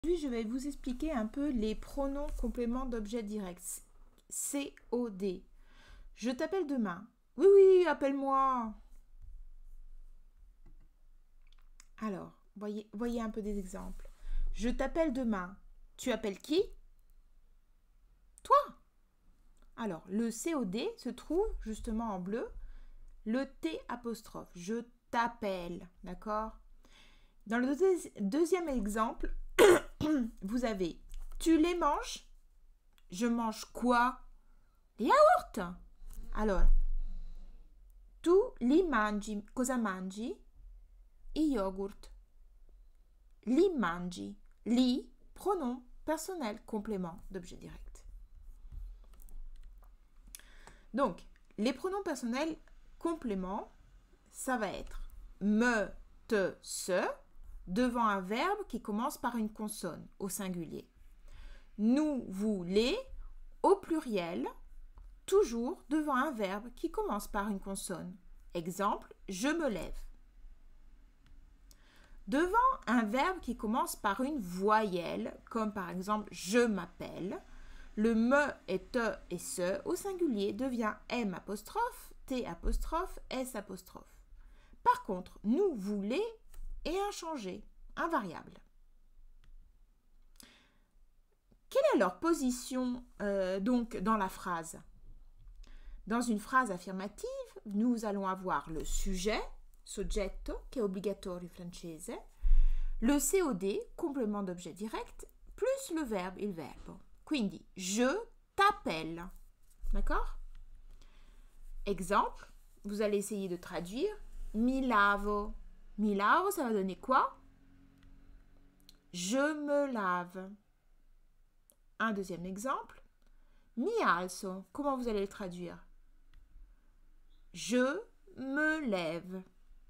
Aujourd'hui, je vais vous expliquer un peu les pronoms compléments d'objet direct. COD. Je t'appelle demain. Oui, oui, appelle-moi. Alors, voyez un peu des exemples. Je t'appelle demain. Tu appelles qui? Toi. Alors, le COD se trouve justement en bleu. Le T apostrophe. Je t'appelle. D'accord? Dans le deuxième exemple, vous avez tu les manges? Je mange quoi? Les yaourts. Alors, tu li mangi. Cosa mangi? I yogurt. Li mangi. Li, pronom personnel, complément d'objet direct. Donc, les pronoms personnels compléments, ça va être me, te, ce, devant un verbe qui commence par une consonne au singulier. Nous, vous, les, au pluriel, toujours devant un verbe qui commence par une consonne. Exemple, je me lève. Devant un verbe qui commence par une voyelle, comme par exemple je m'appelle, le me et te et ce au singulier devient m apostrophe, t apostrophe, s apostrophe. Par contre, nous, vous, les est inchangé, invariable. Quelle est leur position donc dans la phrase? Dans une phrase affirmative, nous allons avoir le sujet, soggetto, che è obbligatorio francese, le COD, complément d'objet direct, plus le verbe, il verbo. Quindi, je t'appelle. D'accord? Exemple, vous allez essayer de traduire mi lavo. Mi lavo, ça va donner quoi? Je me lave. Un deuxième exemple, mi alzo. Comment vous allez le traduire? Je me lève.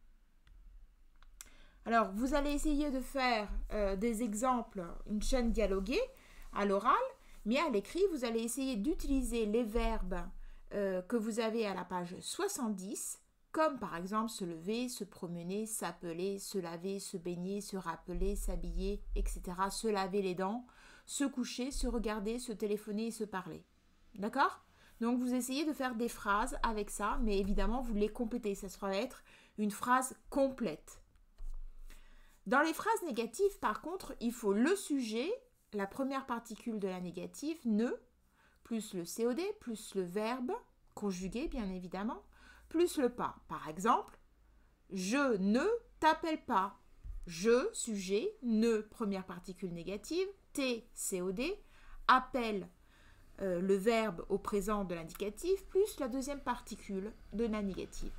Alors, vous allez essayer de faire des exemples, une chaîne dialoguée à l'oral, mais à l'écrit, vous allez essayer d'utiliser les verbes que vous avez à la page 70, comme par exemple se lever, se promener, s'appeler, se laver, se baigner, se rappeler, s'habiller, etc. Se laver les dents, se coucher, se regarder, se téléphoner et se parler. D'accord? Donc, vous essayez de faire des phrases avec ça, mais évidemment, vous les complétez. Ça sera être une phrase complète. Dans les phrases négatives, par contre, il faut le sujet, la première particule de la négative, ne, plus le COD, plus le verbe, conjugué bien évidemment, plus le pas. Par exemple, je ne t'appelle pas. Je, sujet, ne, première particule négative, T, COD, appelle, le verbe au présent de l'indicatif, plus la deuxième particule de la négative.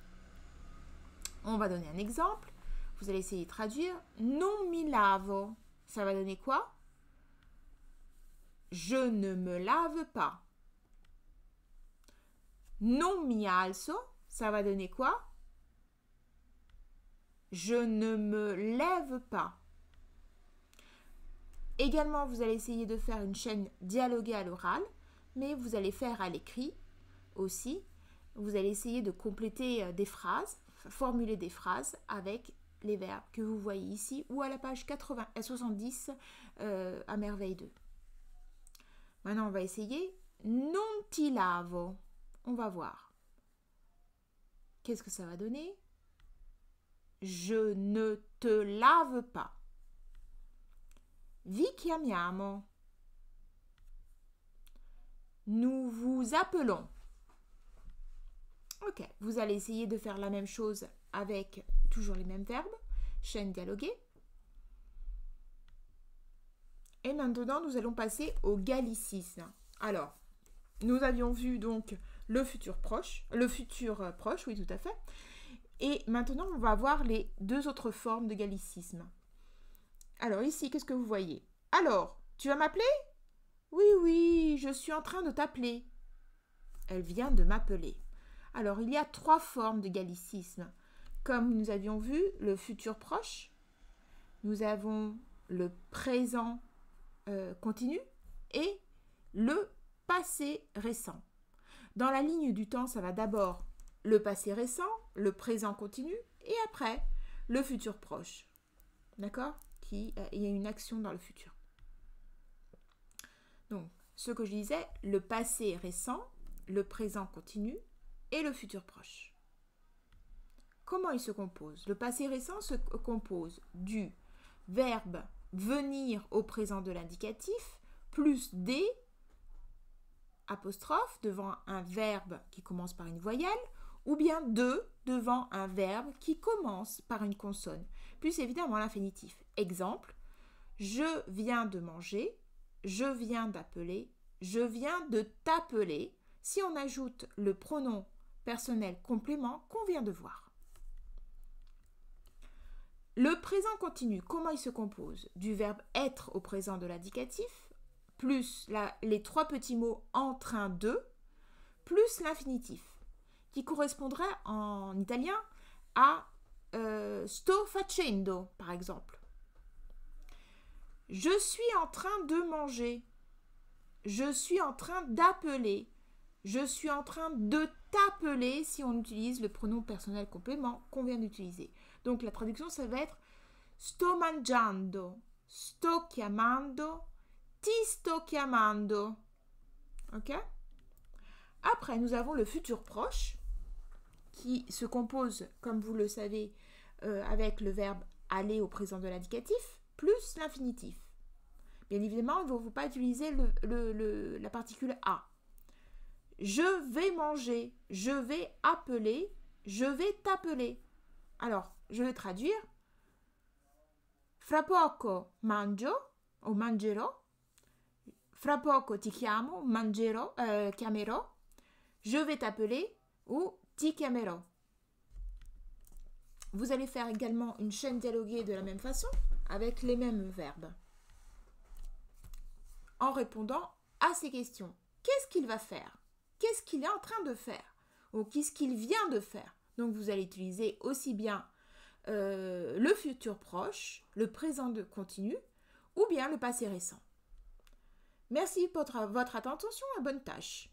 On va donner un exemple. Vous allez essayer de traduire. Non mi lavo. Ça va donner quoi? Je ne me lave pas. Non mi alzo. Ça va donner quoi? Je ne me lève pas. Également, vous allez essayer de faire une chaîne dialoguée à l'oral, mais vous allez faire à l'écrit aussi. Vous allez essayer de compléter des phrases, formuler des phrases avec les verbes que vous voyez ici ou à la page 70 à merveille 2. Maintenant, on va essayer non ti lavo. On va voir. Qu'est-ce que ça va donner? Je ne te lave pas. Vi chiamiamo. Nous vous appelons. Ok, vous allez essayer de faire la même chose avec toujours les mêmes verbes, chaîne dialoguée. Et maintenant, nous allons passer au gallicisme. Alors, nous avions vu donc le futur proche, oui tout à fait. Et maintenant, on va voir les deux autres formes de gallicisme. Alors ici, qu'est-ce que vous voyez? Alors, tu vas m'appeler? Oui, oui, je suis en train de t'appeler. Elle vient de m'appeler. Alors, il y a trois formes de gallicisme. Comme nous avions vu, le futur proche, nous avons le présent continu et le passé récent. Dans la ligne du temps, ça va d'abord le passé récent, le présent continu et après le futur proche. D'accord? qu'il y a une action dans le futur. Donc, ce que je disais, le passé récent, le présent continu et le futur proche. Comment il se compose? Le passé récent se compose du verbe venir au présent de l'indicatif plus des apostrophes devant un verbe qui commence par une voyelle ou bien de devant un verbe qui commence par une consonne, plus évidemment l'infinitif. Exemple, je viens de manger, je viens d'appeler, je viens de t'appeler, si on ajoute le pronom personnel complément qu'on vient de voir. Le présent continu, comment il se compose? Du verbe être au présent de l'indicatif, plus les trois petits mots en train de, plus l'infinitif, qui correspondrait en italien à sto facendo, par exemple. Je suis en train de manger. Je suis en train d'appeler. Je suis en train de t'appeler si on utilise le pronom personnel complément qu'on vient d'utiliser. Donc la traduction, ça va être sto mangiando, sto chiamando, ti sto chiamando. Ok? Après, nous avons le futur proche qui se compose, comme vous le savez, avec le verbe aller au présent de l'indicatif plus l'infinitif. Bien évidemment, il ne faut pas utiliser la particule a. Je vais manger, je vais appeler, je vais t'appeler. Alors, je vais traduire. Fra poco mangio o mangerò. Fra poco ti chiamo, mangerò, chiamerò. Je vais t'appeler ou ti chiamerò. Vous allez faire également une chaîne dialoguée de la même façon avec les mêmes verbes en répondant à ces questions. Qu'est-ce qu'il va faire? Qu'est-ce qu'il est en train de faire? Ou qu'est-ce qu'il vient de faire? Donc vous allez utiliser aussi bien le futur proche, le présent de continu ou bien le passé récent. Merci pour votre attention et bonne tâche.